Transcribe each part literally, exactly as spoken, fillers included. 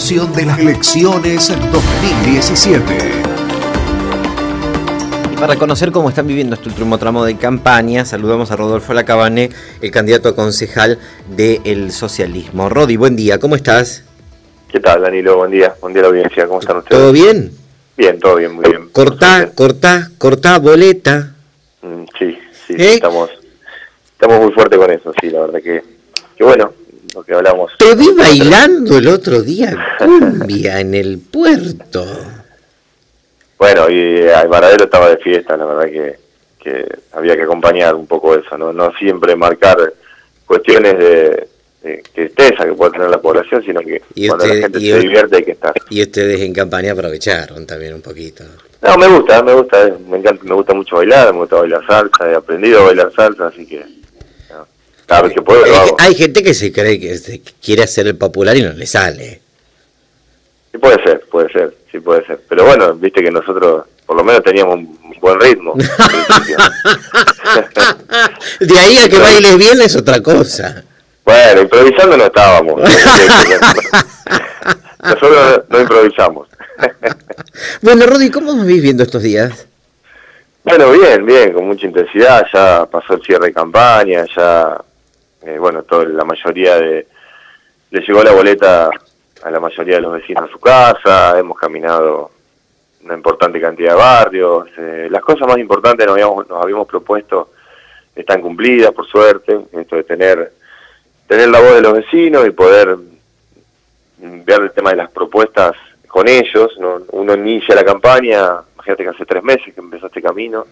De las elecciones dos mil diecisiete. Y para conocer cómo están viviendo este último tramo de campaña, saludamos a Rodolfo Lacabane, el candidato a concejal del socialismo. Rodi, buen día, ¿cómo estás? ¿Qué tal, Danilo? Buen día, buen día a la audiencia, ¿cómo están ustedes? ¿Todo bien? Bien, todo bien, muy bien. Cortá, cortá, cortá, boleta. Mm, sí, sí, ¿Eh? estamos, estamos muy fuertes con eso, sí, la verdad que, que bueno, lo que hablamos. Te vi bailando el otro día cumbia en el puerto. Bueno, y el Varadero estaba de fiesta, la verdad que, que había que acompañar un poco eso, no, no siempre marcar cuestiones de, de tristeza que puede tener la población, sino que y cuando usted, la gente y se hoy, divierte hay que estar. Y ustedes en campaña aprovecharon también un poquito. No, me gusta, me gusta, me encanta, me gusta mucho bailar, me gusta bailar salsa, he aprendido a bailar salsa, así que no, cada vez que puedo lo hago. Hay gente que se cree que se quiere hacer el popular y no le sale. Sí, puede ser, puede ser, sí puede ser. Pero bueno, viste que nosotros por lo menos teníamos un buen ritmo. De ahí a que bailes bien es otra cosa. Bueno, improvisando no estábamos. Nosotros no, no improvisamos. Bueno, Rodi, ¿cómo nos vís viendo estos días? Bueno, bien, bien, con mucha intensidad. Ya pasó el cierre de campaña, ya, eh, bueno, todo, la mayoría de... Le llegó la boleta a la mayoría de los vecinos a su casa, hemos caminado una importante cantidad de barrios. Eh, las cosas más importantes nos habíamos, nos habíamos propuesto están cumplidas, por suerte. Esto de tener, tener la voz de los vecinos y poder ver el tema de las propuestas con ellos, ¿no? Uno inicia la campaña, imagínate que hace tres meses que empezó este camino,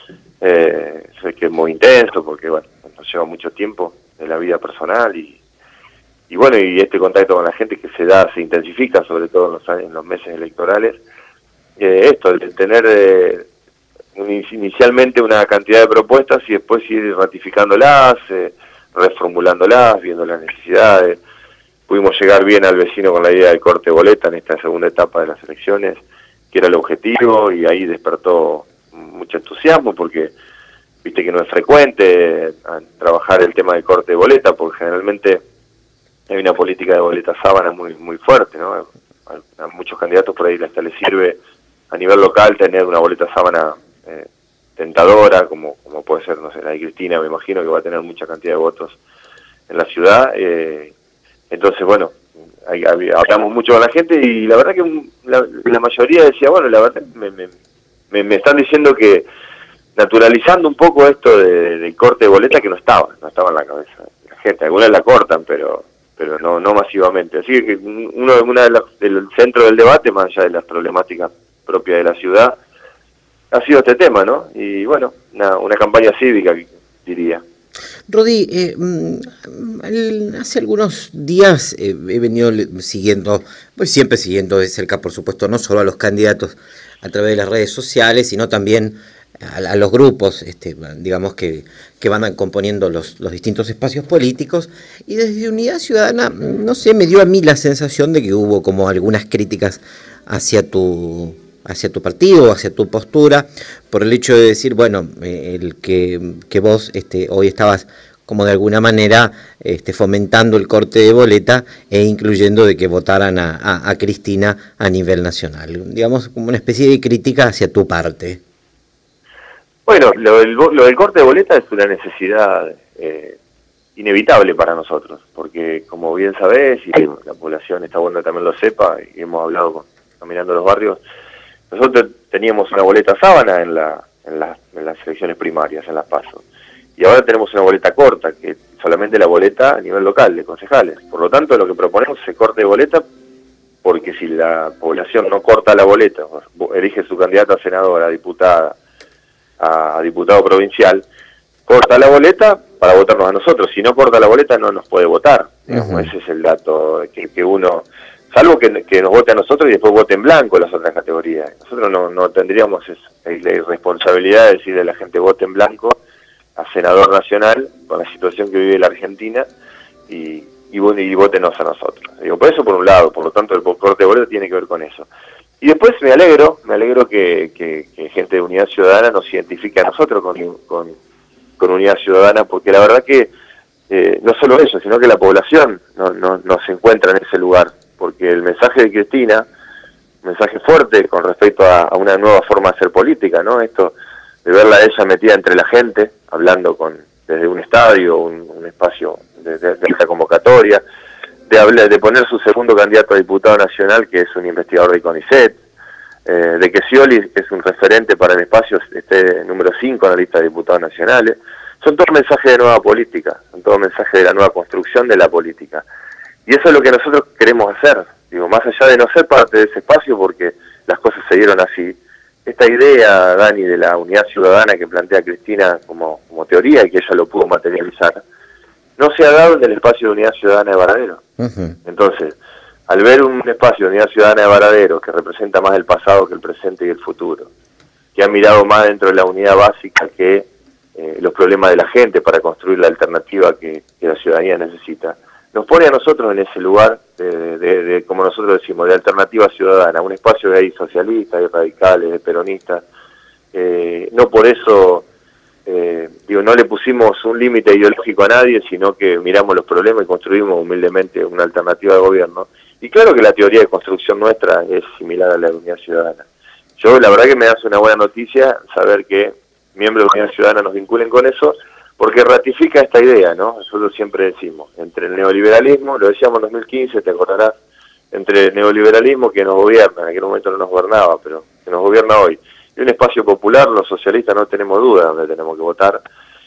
eh, sé que es muy intenso porque bueno, nos lleva mucho tiempo de la vida personal y, y bueno, y este contacto con la gente que se da, se intensifica, sobre todo en los, años, en los meses electorales, eh, esto, el tener eh, un, inicialmente una cantidad de propuestas y después ir ratificándolas, eh, reformulándolas, viendo las necesidades. Pudimos llegar bien al vecino con la idea del corte de boleta en esta segunda etapa de las elecciones, que era el objetivo, y ahí despertó mucho entusiasmo porque viste que no es frecuente trabajar el tema del corte de boleta, porque generalmente hay una política de boleta sábana muy muy fuerte, ¿no? A, a muchos candidatos por ahí hasta les sirve a nivel local tener una boleta sábana eh, tentadora, como como puede ser, no sé, la de Cristina, me imagino que va a tener mucha cantidad de votos en la ciudad. Eh, entonces, bueno, hay, hay, hablamos mucho con la gente y la verdad que la, la mayoría decía, bueno, la verdad me, me, me, me están diciendo que naturalizando un poco esto de, del corte de boleta que no estaba, no estaba en la cabeza la gente. Algunas la cortan, pero pero no no masivamente. Así que uno una de las, del centro del debate, más allá de las problemáticas propias de la ciudad, ha sido este tema, ¿no? Y bueno, una, una campaña cívica, diría. Rodi, eh, el, hace algunos días eh, he venido siguiendo, pues siempre siguiendo de cerca, por supuesto, no solo a los candidatos a través de las redes sociales, sino también a, a los grupos, este, digamos, que, que van componiendo los, los distintos espacios políticos, y desde Unidad Ciudadana, no sé, me dio a mí la sensación de que hubo como algunas críticas hacia tu... hacia tu partido, hacia tu postura, por el hecho de decir, bueno, eh, el que, que vos este, hoy estabas como de alguna manera este, fomentando el corte de boleta e incluyendo de que votaran a, a, a Cristina a nivel nacional, digamos, como una especie de crítica hacia tu parte. Bueno, lo del, lo del corte de boleta es una necesidad eh, inevitable para nosotros, porque como bien sabés, y la población está bueno que también lo sepa, y hemos hablado con, caminando los barrios, nosotros teníamos una boleta sábana en, la, en, la, en las elecciones primarias, en las PASO, y ahora tenemos una boleta corta, que solamente la boleta a nivel local, de concejales. Por lo tanto, lo que proponemos es el corte de boleta, porque si la población no corta la boleta, elige su candidato a senadora, a diputada, a, a diputado provincial, corta la boleta para votarnos a nosotros. Si no corta la boleta, no nos puede votar. Digamos, uh-huh. Ese es el dato que, que uno... Salvo que, que nos vote a nosotros y después vote en blanco las otras categorías. Nosotros no, no tendríamos es, es la irresponsabilidad de decirle a la gente vote en blanco a senador nacional con la situación que vive la Argentina y, y, y votenos a nosotros. Digo, por eso por un lado, por lo tanto el corte de boleta tiene que ver con eso. Y después me alegro, me alegro que, que, que gente de Unidad Ciudadana nos identifique a nosotros con, con, con Unidad Ciudadana, porque la verdad que eh, no solo eso, sino que la población no, no, no se encuentra en ese lugar. porque el mensaje de Cristina, un mensaje fuerte con respecto a, a una nueva forma de hacer política, ¿no? Esto de verla a ella metida entre la gente, hablando con desde un estadio, un, un espacio de, de, de esta convocatoria, de, hablar, de poner su segundo candidato a diputado nacional, que es un investigador de CONICET, eh, de que Scioli, que es un referente para el espacio, esté número cinco en la lista de diputados nacionales. Son todos mensajes de nueva política, son todos mensajes de la nueva construcción de la política. Y eso es lo que nosotros queremos hacer, digo, más allá de no ser parte de ese espacio, porque las cosas se dieron así. Esta idea, Dani, de la unidad ciudadana que plantea Cristina como, como teoría, y que ella lo pudo materializar, no se ha dado en el espacio de unidad ciudadana de Varadero. Uh-huh. Entonces, al ver un espacio de unidad ciudadana de Varadero que representa más el pasado que el presente y el futuro, que ha mirado más dentro de la unidad básica que eh, los problemas de la gente para construir la alternativa que, que la ciudadanía necesita, nos pone a nosotros en ese lugar de, de, de, como nosotros decimos, de alternativa ciudadana, un espacio de ahí socialistas, de radicales, de peronistas. Eh, no por eso, eh, digo, no le pusimos un límite ideológico a nadie, sino que miramos los problemas y construimos humildemente una alternativa de gobierno. Y claro que la teoría de construcción nuestra es similar a la de Unidad Ciudadana. Yo, la verdad que me hace una buena noticia saber que miembros de Unidad Ciudadana nos vinculen con eso, porque ratifica esta idea, ¿no? Nosotros siempre decimos, entre el neoliberalismo, lo decíamos en dos mil quince, te acordarás, entre el neoliberalismo que nos gobierna, en aquel momento no nos gobernaba, pero que nos gobierna hoy, y un espacio popular, los socialistas no tenemos duda donde tenemos que votar,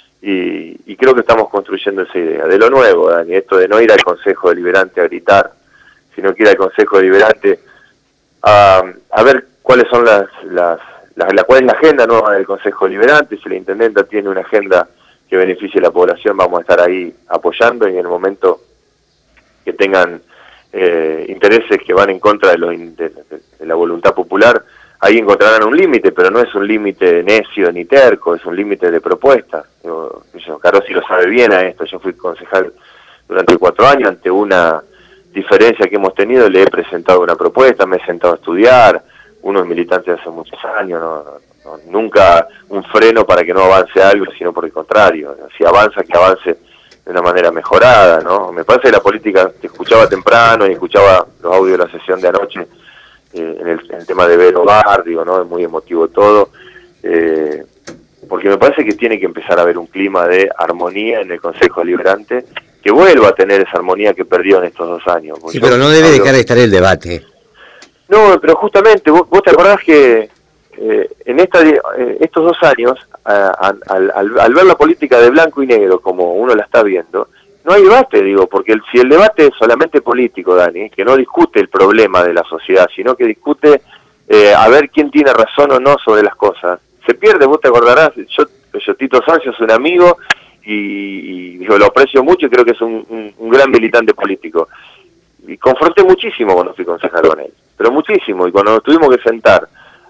y, y creo que estamos construyendo esa idea. De lo nuevo, Dani, esto de no ir al Consejo Deliberante a gritar, sino que ir al Consejo Deliberante a, a ver cuáles son las, las, las, la, cuál es la agenda nueva del Consejo Deliberante, si la Intendenta tiene una agenda que beneficie a la población, vamos a estar ahí apoyando, y en el momento que tengan eh, intereses que van en contra de, los, de, de, de la voluntad popular, ahí encontrarán un límite, pero no es un límite necio ni terco, es un límite de propuesta. Yo, yo, Carosi lo sabe bien a esto, yo fui concejal durante cuatro años, ante una diferencia que hemos tenido le he presentado una propuesta, me he sentado a estudiar, unos militantes hace muchos años, no, no, nunca un freno para que no avance algo, sino por el contrario, si avanza, que avance de una manera mejorada, ¿no? Me parece que la política, te escuchaba temprano y escuchaba los audios de la sesión de anoche, eh, en, el, en el tema de Vero Bar, digo, ¿no? Es muy emotivo todo, eh, porque me parece que tiene que empezar a haber un clima de armonía en el Consejo Deliberante, que vuelva a tener esa armonía que perdió en estos dos años. Sí, pero no debe dejar de estar el debate. No, pero justamente, vos, vos te acordás que eh, en esta, eh, estos dos años, a, a, al, al, al ver la política de blanco y negro, como uno la está viendo, no hay debate, digo, porque el, si el debate es solamente político, Dani, que no discute el problema de la sociedad, sino que discute eh, a ver quién tiene razón o no sobre las cosas, se pierde. Vos te acordarás, yo, yo Tito Sánchez es un amigo, y, y digo, lo aprecio mucho y creo que es un, un, un gran militante político. Y confronté muchísimo cuando fui concejal con él, pero muchísimo, y cuando nos tuvimos que sentar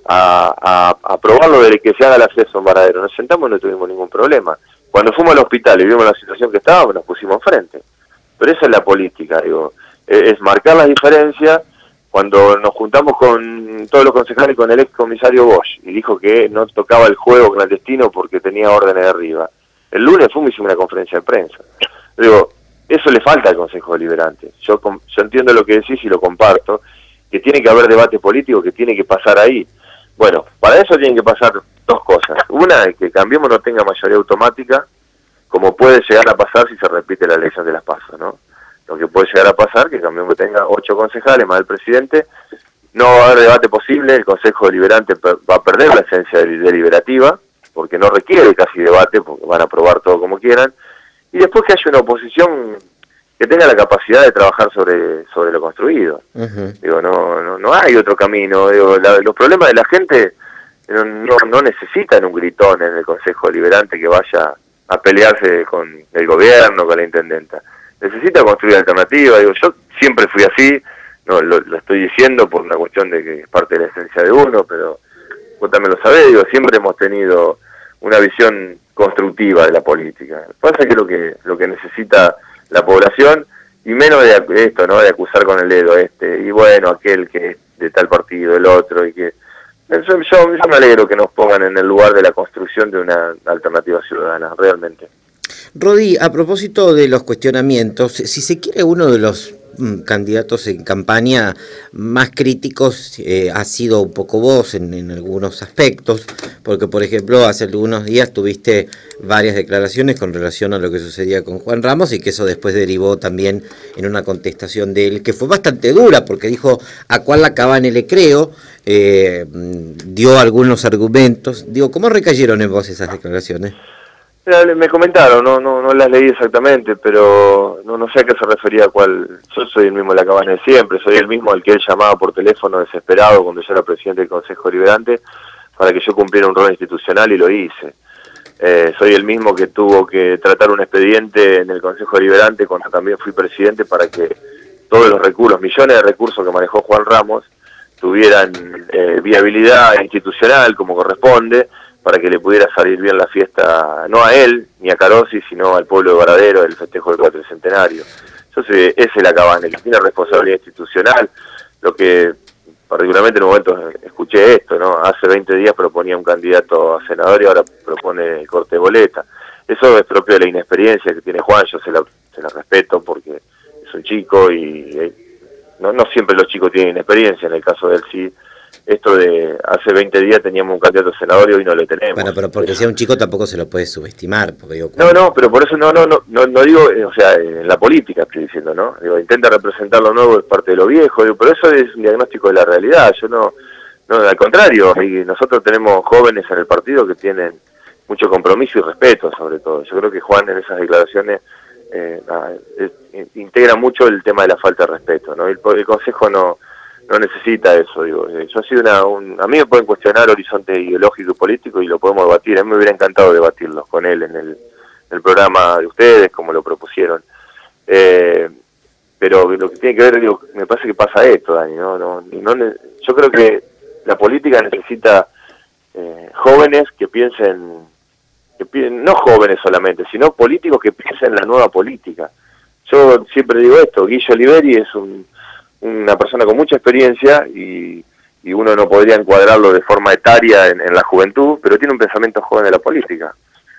a, a, a probar lo de que se haga el acceso en Varadero, nos sentamos y no tuvimos ningún problema. Cuando fuimos al hospital y vimos la situación que estábamos, nos pusimos enfrente. Pero esa es la política, digo, es, es marcar las diferencias. Cuando nos juntamos con todos los concejales, con el ex comisario Bosch, y dijo que no tocaba el juego clandestino porque tenía órdenes de arriba, el lunes fuimos y hicimos una conferencia de prensa. Digo, eso le falta al Consejo Deliberante. Yo, yo entiendo lo que decís y lo comparto, que tiene que haber debate político, que tiene que pasar ahí. Bueno, para eso tienen que pasar dos cosas. Una es que Cambiemos no tenga mayoría automática, como puede llegar a pasar si se repite la elección de las PASO, ¿no? Lo que puede llegar a pasar, que Cambiemos tenga ocho concejales más el presidente, no va a haber debate posible, el Consejo Deliberante va a perder la esencia deliberativa, porque no requiere casi debate, porque van a aprobar todo como quieran, y después que haya una oposición que tenga la capacidad de trabajar sobre sobre lo construido. Uh-huh. Digo, no, no no hay otro camino. Digo, la, los problemas de la gente no, no no necesitan un gritón en el Consejo Deliberante que vaya a pelearse con el gobierno, con la intendenta. Necesita construir alternativas. Digo, yo siempre fui así, no lo, lo estoy diciendo por una cuestión de que es parte de la esencia de uno, pero vos también lo sabés, digo, siempre hemos tenido una visión constructiva de la política. Pasa que lo que lo que necesita la población, y menos de esto, ¿no? De acusar con el dedo este, y bueno, aquel que es de tal partido, el otro, y que yo, yo, yo me alegro que nos pongan en el lugar de la construcción de una alternativa ciudadana, realmente. Rodi, a propósito de los cuestionamientos, si se quiere, uno de los mm, candidatos en campaña más críticos eh, ha sido un poco vos en, en algunos aspectos, porque por ejemplo hace algunos días tuviste varias declaraciones con relación a lo que sucedía con Juan Ramos y que eso después derivó también en una contestación de él que fue bastante dura, porque dijo a cuál la Cabane le creo, eh, dio algunos argumentos. Digo, ¿cómo recayeron en vos esas declaraciones? Me comentaron, no no no las leí exactamente, pero no no sé a qué se refería, cuál. Yo soy el mismo de la Cabana de siempre, soy el mismo al que él llamaba por teléfono desesperado cuando yo era presidente del Consejo Deliberante para que yo cumpliera un rol institucional y lo hice. Eh, soy el mismo que tuvo que tratar un expediente en el Consejo Deliberante cuando también fui presidente para que todos los recursos, millones de recursos que manejó Juan Ramos, tuvieran eh, viabilidad institucional como corresponde, para que le pudiera salir bien la fiesta, no a él, ni a Carosi, sino al pueblo de Varadero, del festejo del cuatricentenario. Yo sé, ese es la Cabana, que tiene responsabilidad institucional, lo que particularmente en un momento escuché esto, ¿no? Hace veinte días proponía un candidato a senador y ahora propone el corte de boleta. Eso es propio de la inexperiencia que tiene Juan, yo se la, se la respeto porque es un chico y eh, no, no siempre los chicos tienen inexperiencia, en el caso de él sí. Esto de hace veinte días teníamos un candidato a senador y hoy no lo tenemos. Bueno, pero porque sea un chico tampoco se lo puede subestimar. Porque digo, no, no, pero por eso no no no no, no digo, eh, o sea, en la política estoy diciendo, ¿no? Digo, intenta representar lo nuevo, es parte de lo viejo, digo, pero eso es un diagnóstico de la realidad. Yo no, no al contrario, y nosotros tenemos jóvenes en el partido que tienen mucho compromiso y respeto sobre todo. Yo creo que Juan en esas declaraciones eh, eh, integra mucho el tema de la falta de respeto, ¿no? El, el Consejo no no necesita eso, digo. Yo ha sido una, un, a mí me pueden cuestionar horizonte ideológico y político y lo podemos debatir. A mí me hubiera encantado debatirlo con él en el, en el programa de ustedes, como lo propusieron. Eh, pero lo que tiene que ver, digo, me parece que pasa esto, Dani, ¿no? no, no yo creo que la política necesita eh, jóvenes que piensen, que piensen, no jóvenes solamente, sino políticos que piensen en la nueva política. Yo siempre digo esto, Guillo Oliveri es un una persona con mucha experiencia y, y uno no podría encuadrarlo de forma etaria en, en la juventud, pero tiene un pensamiento joven de la política.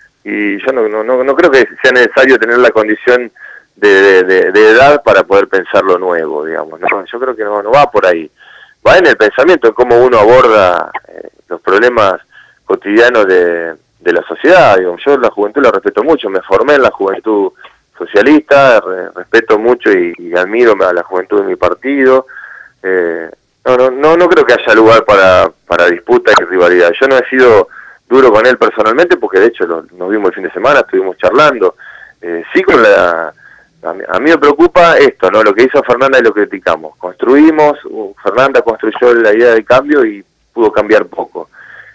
Y yo no, no, no creo que sea necesario tener la condición de, de, de edad para poder pensar lo nuevo, digamos. No, yo creo que no, no va por ahí. Va en el pensamiento, en cómo uno aborda eh, los problemas cotidianos de, de la sociedad. Digo, yo la juventud la respeto mucho, me formé en la juventud socialista, re, respeto mucho y, y admiro a la juventud de mi partido. Eh, no, no, no, no creo que haya lugar para, para disputa y rivalidad. Yo no he sido duro con él personalmente porque de hecho lo, nos vimos el fin de semana, estuvimos charlando. Eh, sí con la... A mí, a mí me preocupa esto, ¿no? Lo que hizo Fernanda y lo criticamos. Construimos, uh, Fernanda construyó la idea de cambio y pudo cambiar poco.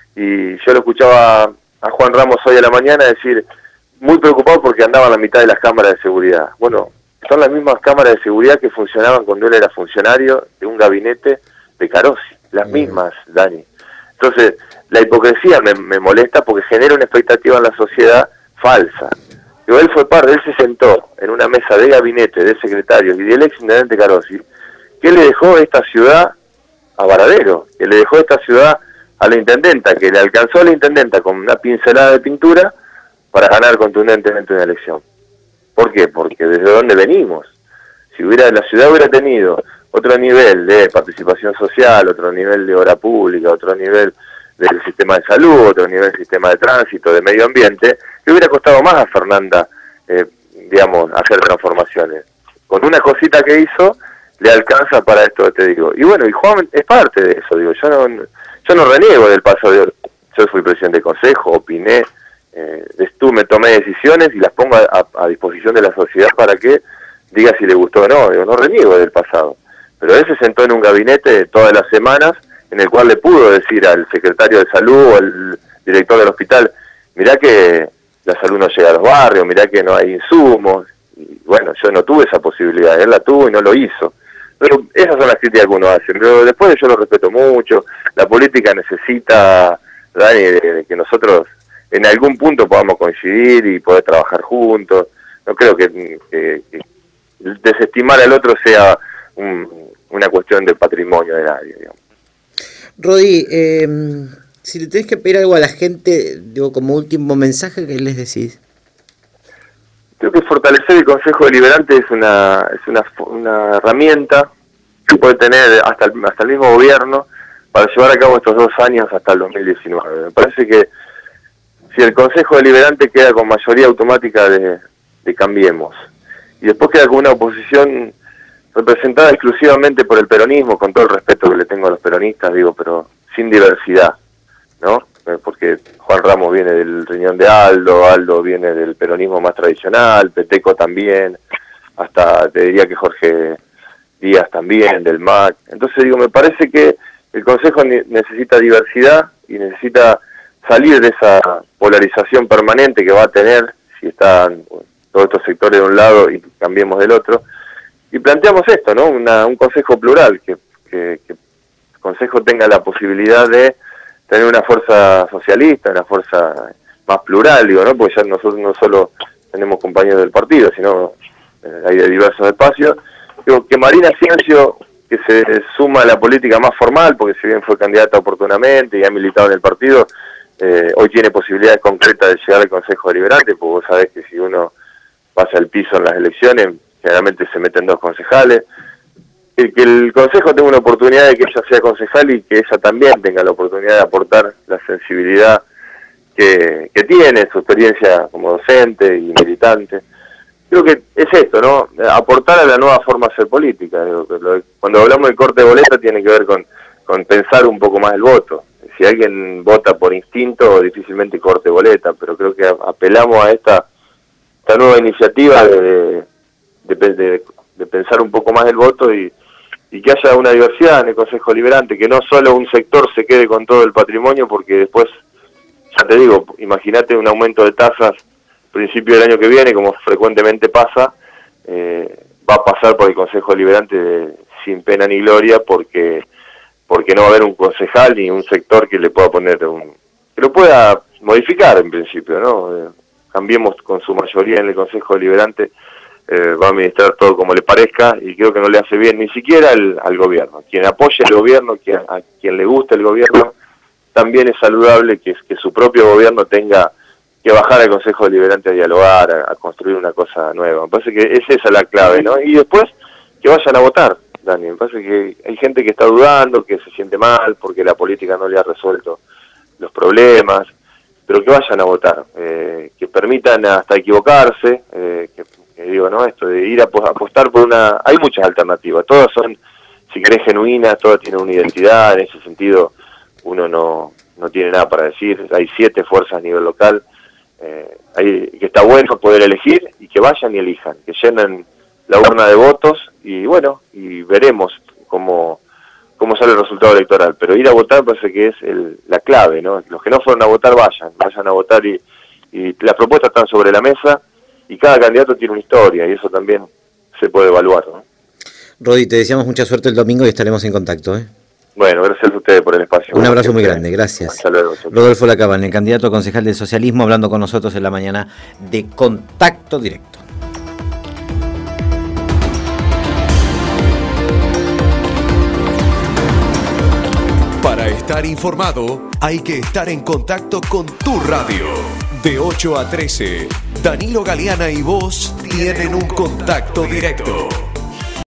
Y yo lo escuchaba a Juan Ramos hoy a la mañana decir, muy preocupado porque andaban la mitad de las cámaras de seguridad. Bueno, son las mismas cámaras de seguridad que funcionaban cuando él era funcionario de un gabinete de Carosi, las mismas, Dani. Entonces, la hipocresía me, me molesta porque genera una expectativa en la sociedad falsa. Digo, él fue parte, él se sentó en una mesa de gabinete, de secretarios y del ex intendente Carosi, que le dejó esta ciudad a Varadero, que le dejó esta ciudad a la intendenta, que le alcanzó a la intendenta con una pincelada de pintura para ganar contundentemente una elección. ¿Por qué? Porque desde donde venimos. Si hubiera la ciudad hubiera tenido otro nivel de participación social, otro nivel de obra pública, otro nivel del sistema de salud, otro nivel del sistema de tránsito, de medio ambiente, le hubiera costado más a Fernanda, eh, digamos, hacer transformaciones. Con una cosita que hizo, le alcanza para esto que te digo. Y bueno, y Juan es parte de eso, digo, yo no, yo no reniego del paso de... Yo fui presidente del consejo, opiné, Eh, tú me tomé decisiones y las pongo a, a disposición de la sociedad para que diga si le gustó o no. Digo, no reniego del pasado, pero él se sentó en un gabinete todas las semanas en el cual le pudo decir al secretario de salud o al director del hospital, mirá que la salud no llega a los barrios, mirá que no hay insumos. Y bueno, yo no tuve esa posibilidad, él la tuvo y no lo hizo. Pero esas son las críticas que uno hace, pero después yo lo respeto mucho. La política necesita, Dani, de, de que nosotros en algún punto podamos coincidir y poder trabajar juntos. No creo que, que, que desestimar al otro sea un, una cuestión de patrimonio de nadie, digamos. Rodi, eh, si le tenés que pedir algo a la gente, digo, como último mensaje, ¿qué les decís? Creo que fortalecer el Consejo Deliberante es una es una, una herramienta que puede tener hasta el, hasta el mismo gobierno para llevar a cabo estos dos años hasta el dos mil diecinueve. Me parece que si el Consejo Deliberante queda con mayoría automática de, de Cambiemos, y después queda con una oposición representada exclusivamente por el peronismo, con todo el respeto que le tengo a los peronistas, digo, pero sin diversidad, ¿no? Porque Juan Ramos viene del riñón de Aldo, Aldo viene del peronismo más tradicional, Peteco también, hasta te diría que Jorge Díaz también, del M A C. Entonces digo, me parece que el Consejo necesita diversidad y necesita salir de esa polarización permanente que va a tener si están todos estos sectores de un lado y Cambiemos del otro. Y planteamos esto, ¿no? Una, un consejo plural, que, que, que el consejo tenga la posibilidad de tener una fuerza socialista, una fuerza más plural, digo, ¿no? Porque ya nosotros no solo tenemos compañeros del partido, sino eh, hay de diversos espacios. Digo, que Marina Ciencio, que se suma a la política más formal, porque si bien fue candidata oportunamente y ha militado en el partido, eh, hoy tiene posibilidades concretas de llegar al Consejo Deliberante, porque vos sabés que si uno pasa el piso en las elecciones, generalmente se meten dos concejales. El que el Consejo tenga una oportunidad de que ella sea concejal y que ella también tenga la oportunidad de aportar la sensibilidad que, que tiene, su experiencia como docente y militante. Creo que es esto, ¿no? Aportar a la nueva forma de hacer política. Cuando hablamos de corte de boleta tiene que ver con, con pensar un poco más el voto. Si alguien vota por instinto, difícilmente corte boleta, pero creo que apelamos a esta, esta nueva iniciativa de, de, de, de pensar un poco más el voto y y que haya una diversidad en el Consejo Deliberante, que no solo un sector se quede con todo el patrimonio, porque después, ya te digo, imagínate un aumento de tasas principio del año que viene, como frecuentemente pasa, eh, va a pasar por el Consejo Deliberante de, sin pena ni gloria, porque porque no va a haber un concejal ni un sector que le pueda poner un... que lo pueda modificar en principio, ¿no? Eh, Cambiemos con su mayoría en el Consejo Deliberante, Eh, va a administrar todo como le parezca y creo que no le hace bien ni siquiera el, al gobierno. Quien apoye el gobierno, quien, a quien le guste el gobierno, también es saludable que, que su propio gobierno tenga que bajar al Consejo Deliberante a dialogar, a, a construir una cosa nueva. Me parece que es esa la clave, ¿no? Y después que vayan a votar, Dani. Me parece que hay gente que está dudando, que se siente mal porque la política no le ha resuelto los problemas, pero que vayan a votar, eh, que permitan hasta equivocarse, eh, que digo, ¿no? Esto de ir a apostar por una... Hay muchas alternativas, todas son, si querés, genuinas, todas tienen una identidad, en ese sentido uno no, no tiene nada para decir, hay siete fuerzas a nivel local, eh, hay, que está bueno poder elegir y que vayan y elijan, que llenen la urna de votos y bueno, y veremos cómo, cómo sale el resultado electoral, pero ir a votar parece que es el, la clave, ¿no? Los que no fueron a votar vayan, vayan a votar y, y las propuestas están sobre la mesa. Y cada candidato tiene una historia y eso también se puede evaluar, ¿no? Rodi, te deseamos mucha suerte el domingo y estaremos en contacto, ¿eh? Bueno, gracias a ustedes por el espacio. Un abrazo muy grande, gracias. Hasta luego. Rodolfo Lacabane, el candidato a concejal del socialismo, hablando con nosotros en la mañana de Contacto Directo. Para estar informado, hay que estar en contacto con tu radio. De ocho a trece, Danilo Galeana y vos tienen un contacto directo.